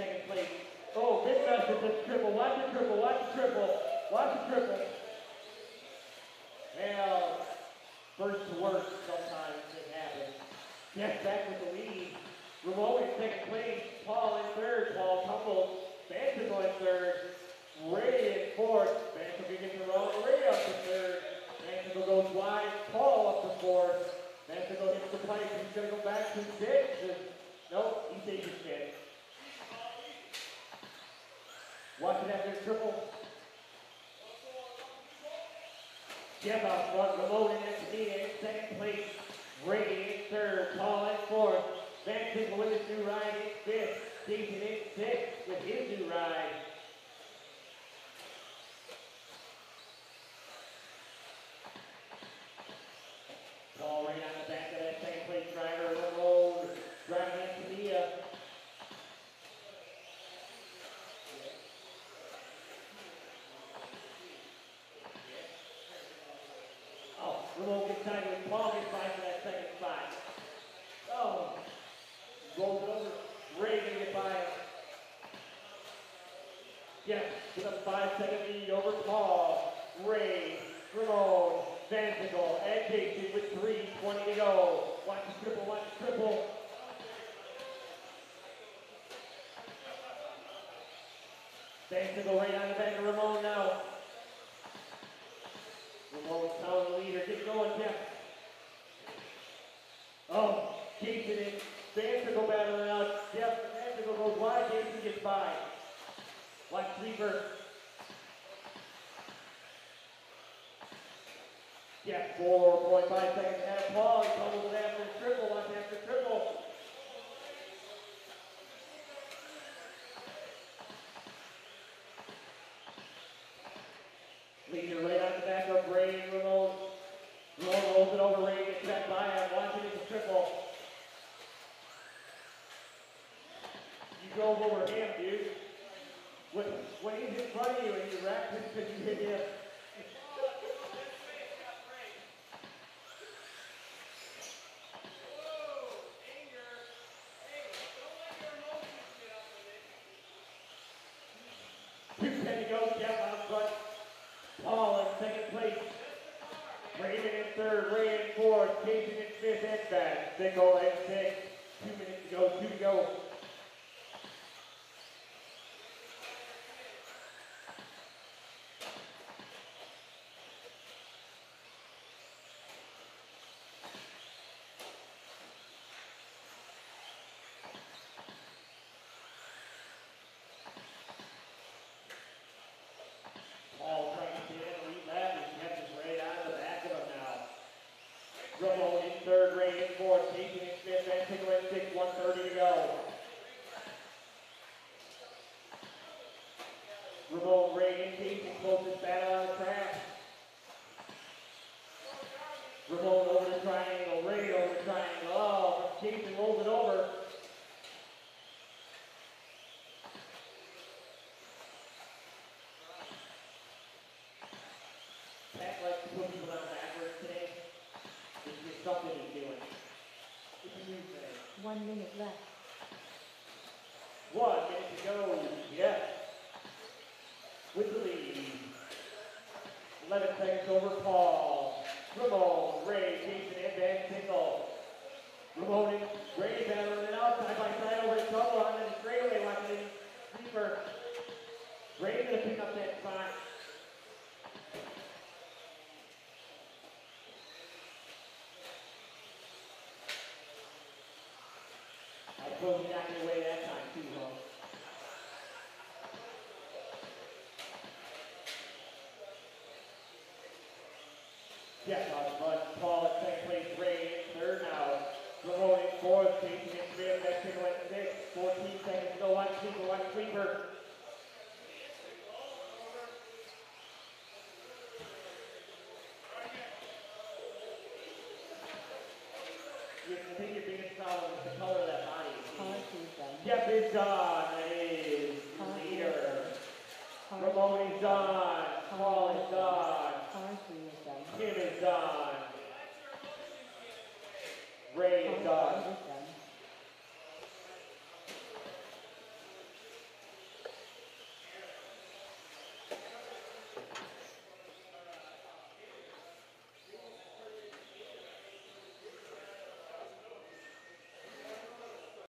second place. Oh, big mess with this triple. Watch the triple, watch the triple, watch the triple. Well, first to worst, sometimes it happens. Jeff back with the lead. Ramon in second place. Paul in third. Paul tumbles. Bansicle in third. Ray in fourth. Bansicle gets the wrong. Ray up to third. Bansicle goes wide. Paul up to fourth. Bansicle hits the pipe. He's going to go back to sixth. Nope, he stays in fifth. Watch it after the triple. Jeff out front. Ramon in Escondido in second place. Ray in third. Paul in fourth. Bansicle with his new ride in fifth. Jason in sixth with his new ride. Paul right on the back of that second place driver. Ramon driving Escondido. Oh, Ramon gets tied with Paul gets by for that second spot. Oh, rolls it over. Ray gonna get by him. Yes, with a 5-second lead over Paul, Ray, Ramon, Bansicle, and Jason with 3:20 to go. Watch the triple, watch the triple. Bansicle right on the back of Ramon now. Ramon's telling the leader, get going, Jeff. Oh, Jason and Bansicle battling out. Jeff, Bansicle goes wide, Jason gets by. Watch Sleeper. Jeff, 4.5 seconds ahead of Paul. He tumbles it after the triple. Watch after triple. Leader right on the back of Ray and Ramon. Ramon rolls it over Ray, gets back by him. Watch it as a triple. You go over him, dude. When he's in front of you and you rack him because you hit him. To go, Jeff out front. Paul in second place. Raymond in third, Ray in fourth, Jason in fifth, and back. Single and six. 2 minutes to go, 2 to go. Paul trying to get in, lead lap, he catches Ray out of the back of him now. Ramon in third, Ray in fourth, Jason in fifth, and Bansicle in sixth, 1:30 to go. Ramon, Ray, and Jason closest battle on the track. Ramon over the triangle, Ray over the triangle. Oh, Jason rolls it over. Pat likes to put people down backwards today. It's just something he's doing. It's a new thing. 1 minute left. 1 minute to go. Yes. With the lead. 11 seconds over Paul. Ramon, Ray, Jason, and Bansicle. Ramon and Ray battling it out side by side over the trouble on the straightaway. Watching it deeper. Ray's going to pick up that spot. I suppose you got your way that time too, huh? Yes, on front. Paul at second place, Ray in third now. Ramon in fourth, Jason in fifth, Bansicle in sixth. 14 seconds to go. Watch Sleeper, watch Sleeper. I think you're being solid with the color of that body. Jeff is done. That is leader. Ramon is done. Paul is done. Kim is done. Ray is done.